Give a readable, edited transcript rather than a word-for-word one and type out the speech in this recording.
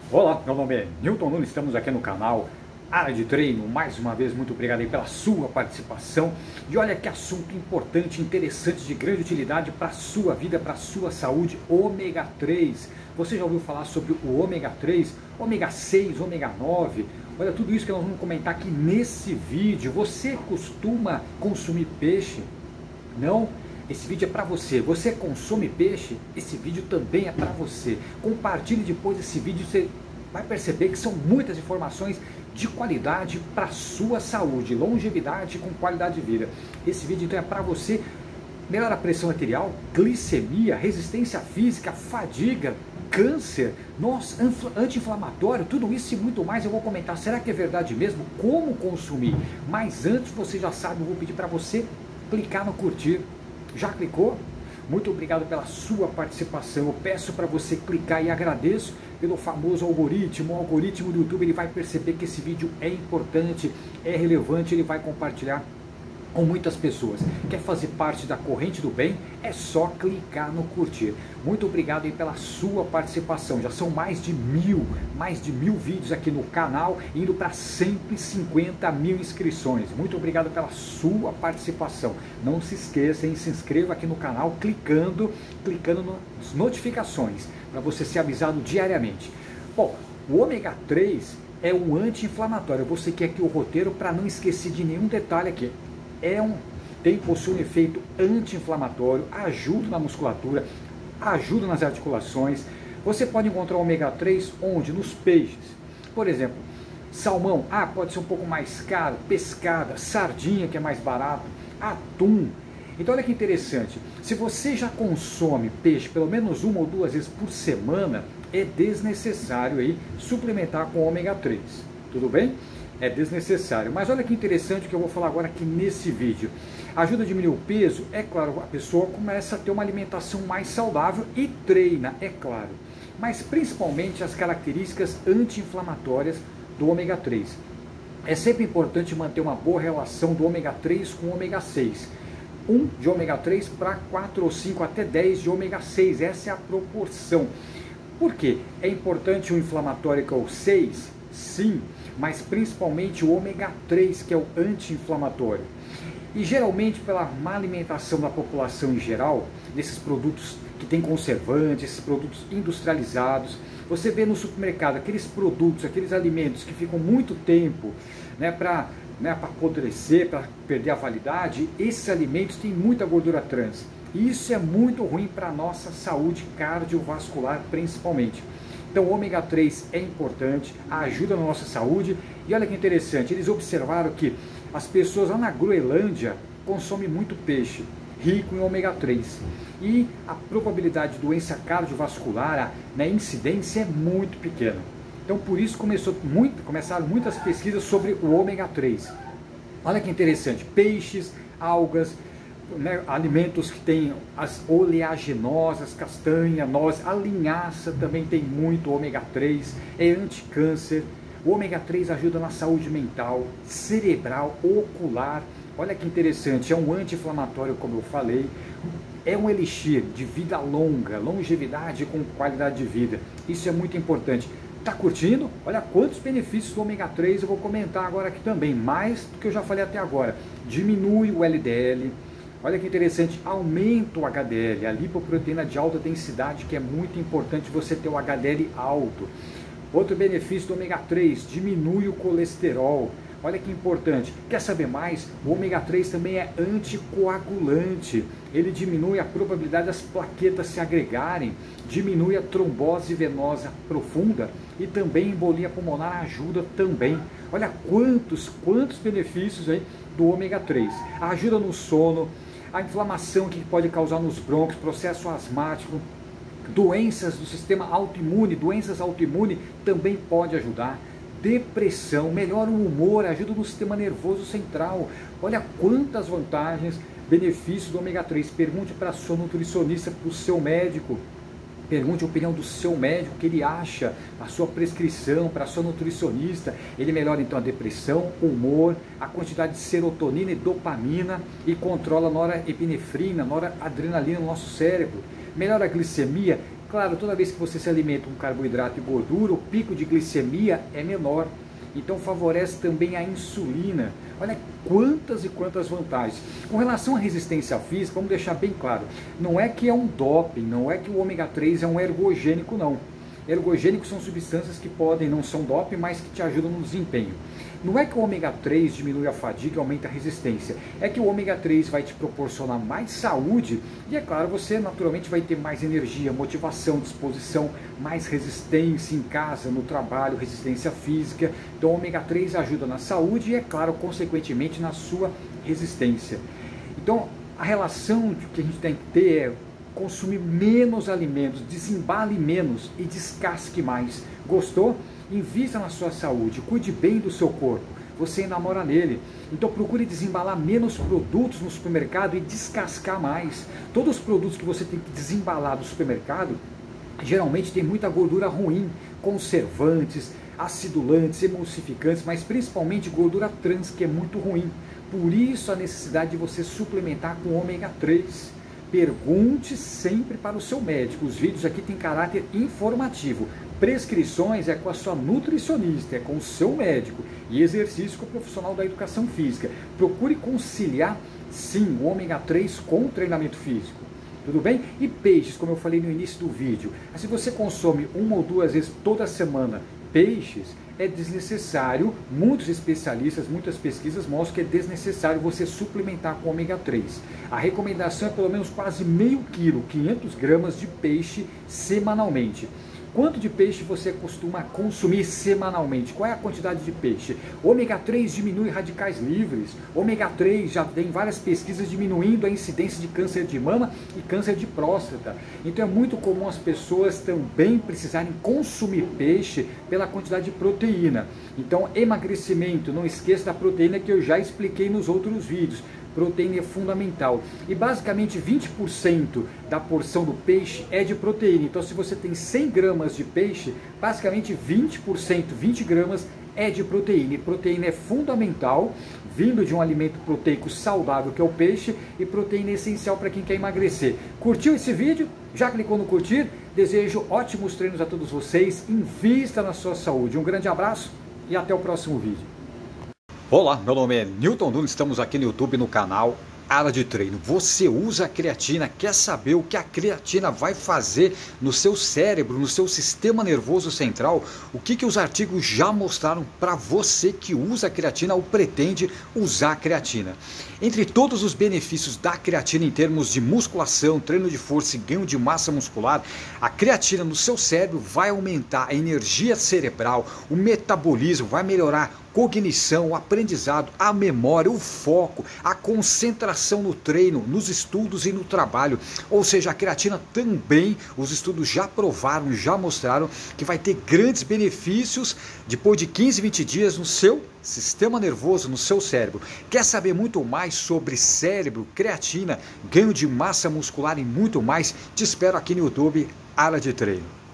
Olá, meu nome é Newton Nunes, estamos aqui no canal Área de Treino. Mais uma vez, muito obrigado aí pela sua participação. E olha que assunto importante, interessante, de grande utilidade para a sua vida, para a sua saúde, ômega 3. Você já ouviu falar sobre o ômega 3, ômega 6, ômega 9? Olha, tudo isso que nós vamos comentar aqui nesse vídeo. Você costuma consumir peixe? Não? Esse vídeo é para você. Você consome peixe? Esse vídeo também é para você. Compartilhe depois esse vídeo, você vai perceber que são muitas informações de qualidade para a sua saúde, longevidade com qualidade de vida. Esse vídeo então é para você. Melhora a pressão arterial, glicemia, resistência física, fadiga, câncer, anti-inflamatório, tudo isso e muito mais eu vou comentar. Será que é verdade mesmo? Como consumir? Mas antes, você já sabe, eu vou pedir para você clicar no curtir. Já clicou? Muito obrigado pela sua participação. Eu peço para você clicar e agradeço pelo famoso algoritmo. O algoritmo do YouTube, ele vai perceber que esse vídeo é importante, é relevante, ele vai compartilhar com muitas pessoas. Quer fazer parte da corrente do bem? É só clicar no curtir. Muito obrigado aí pela sua participação. Já são mais de mil vídeos aqui no canal, indo para 150 mil inscrições. Muito obrigado pela sua participação. Não se esqueça, se inscreva aqui no canal, clicando nas notificações, para você ser avisado diariamente. Bom, o ômega 3 é um anti-inflamatório. Eu vou seguir aqui o roteiro para não esquecer de nenhum detalhe aqui. Possui um efeito anti-inflamatório, ajuda na musculatura, ajuda nas articulações. Você pode encontrar o ômega 3 onde? Nos peixes. Por exemplo, salmão, pode ser um pouco mais caro, pescada, sardinha, que é mais barato, atum. Então olha que interessante, se você já consome peixe pelo menos uma ou duas vezes por semana, é desnecessário aí suplementar com ômega 3, tudo bem? É desnecessário. Mas olha que interessante o que eu vou falar agora aqui nesse vídeo. Ajuda a diminuir o peso? É claro, a pessoa começa a ter uma alimentação mais saudável e treina, é claro. Mas principalmente as características anti-inflamatórias do ômega 3. É sempre importante manter uma boa relação do ômega 3 com o ômega 6. 1 de ômega 3 para 4 ou 5 até 10 de ômega 6. Essa é a proporção. Por quê? É importante o inflamatório que é o 6? Sim, mas principalmente o ômega 3, que é o anti-inflamatório. E geralmente pela má alimentação da população em geral, desses produtos que tem conservantes, esses produtos industrializados, você vê no supermercado aqueles produtos, aqueles alimentos que ficam muito tempo para apodrecer, para perder a validade. Esses alimentos têm muita gordura trans. E isso é muito ruim para a nossa saúde cardiovascular principalmente. Então o ômega 3 é importante, ajuda na nossa saúde. E olha que interessante, eles observaram que as pessoas lá na Groenlândia consomem muito peixe, rico em ômega 3. E a probabilidade de doença cardiovascular, a incidência é muito pequena. Então por isso começaram muitas pesquisas sobre o ômega 3. Olha que interessante, peixes, algas, alimentos que tem as oleaginosas, castanha, noz, a linhaça também tem muito ômega 3, é anticâncer. O ômega 3 ajuda na saúde mental, cerebral, ocular. Olha que interessante, é um anti-inflamatório, como eu falei, é um elixir de vida longa, longevidade com qualidade de vida. Isso é muito importante. Tá curtindo? Olha quantos benefícios do ômega 3 eu vou comentar agora aqui também, mais do que eu já falei até agora. Diminui o LDL. Olha que interessante, aumenta o HDL, a lipoproteína de alta densidade, que é muito importante você ter o HDL alto. Outro benefício do ômega 3, diminui o colesterol. Olha que importante. Quer saber mais? O ômega 3 também é anticoagulante. Ele diminui a probabilidade das plaquetas se agregarem, diminui a trombose venosa profunda e também embolia pulmonar ajuda também. Olha quantos benefícios aí do ômega 3. Ajuda no sono, a inflamação que pode causar nos brônquios, processo asmático, doenças do sistema autoimune, doenças autoimunes também pode ajudar. Depressão, melhora o humor, ajuda no sistema nervoso central. Olha quantas vantagens, benefícios do ômega 3. Pergunte para a sua nutricionista, para o seu médico. Pergunte a opinião do seu médico, o que ele acha, a sua prescrição para a sua nutricionista. Ele melhora então a depressão, o humor, a quantidade de serotonina e dopamina e controla a norepinefrina, noradrenalina no nosso cérebro. Melhora a glicemia, Claro, toda vez que você se alimenta com carboidrato e gordura, o pico de glicemia é menor. Então favorece também a insulina. Olha quantas e quantas vantagens. Com relação à resistência física, vamos deixar bem claro, não é que é um doping, não é que o ômega 3 é um ergogênico, não. Ergogênicos são substâncias que não são doping, mas que te ajudam no desempenho. Não é que o ômega 3 diminui a fadiga e aumenta a resistência, é que o ômega 3 vai te proporcionar mais saúde e, é claro, você naturalmente vai ter mais energia, motivação, disposição, mais resistência em casa, no trabalho, resistência física. Então o ômega 3 ajuda na saúde e, é claro, consequentemente na sua resistência. Então a relação que a gente tem que ter é consumir menos alimentos, desembale menos e descasque mais. Gostou? Invista na sua saúde, cuide bem do seu corpo, você enamora nele. Então procure desembalar menos produtos no supermercado e descascar mais. Todos os produtos que você tem que desembalar do supermercado, geralmente tem muita gordura ruim, conservantes, acidulantes, emulsificantes, mas principalmente gordura trans, que é muito ruim. Por isso a necessidade de você suplementar com ômega 3. Pergunte sempre para o seu médico. Os vídeos aqui têm caráter informativo. Prescrições é com a sua nutricionista, é com o seu médico. E exercício com o profissional da educação física. Procure conciliar, sim, o ômega 3 com o treinamento físico. Tudo bem? E peixes, como eu falei no início do vídeo. Se você consome 1 ou 2 vezes toda semana peixes, é desnecessário, muitos especialistas, muitas pesquisas mostram que é desnecessário você suplementar com ômega 3. A recomendação é pelo menos quase meio quilo, 500 gramas de peixe semanalmente. Quanto de peixe você costuma consumir semanalmente? Qual é a quantidade de peixe? Ômega 3 diminui radicais livres. Ômega 3 já tem várias pesquisas diminuindo a incidência de câncer de mama e câncer de próstata. Então é muito comum as pessoas também precisarem consumir peixe pela quantidade de proteína. Então emagrecimento, não esqueça da proteína que eu já expliquei nos outros vídeos. Proteína é fundamental. E basicamente 20% da porção do peixe é de proteína. Então se você tem 100 gramas de peixe, basicamente 20%, 20 gramas é de proteína. E proteína é fundamental, vindo de um alimento proteico saudável que é o peixe, e proteína é essencial para quem quer emagrecer. Curtiu esse vídeo? Já clicou no curtir? Desejo ótimos treinos a todos vocês. Invista na sua saúde. Um grande abraço e até o próximo vídeo. Olá, meu nome é Newton Nunes, estamos aqui no YouTube no canal Área de Treino. Você usa a creatina, quer saber o que a creatina vai fazer no seu cérebro, no seu sistema nervoso central? O que os artigos já mostraram para você que usa a creatina ou pretende usar a creatina? Entre todos os benefícios da creatina em termos de musculação, treino de força e ganho de massa muscular, a creatina no seu cérebro vai aumentar a energia cerebral, o metabolismo, vai melhorar cognição, o aprendizado, a memória, o foco, a concentração no treino, nos estudos e no trabalho. Ou seja, a creatina também, os estudos já provaram, já mostraram que vai ter grandes benefícios depois de 15, 20 dias no seu sistema nervoso, no seu cérebro. Quer saber muito mais sobre cérebro, creatina, ganho de massa muscular e muito mais? Te espero aqui no YouTube, Área de Treino.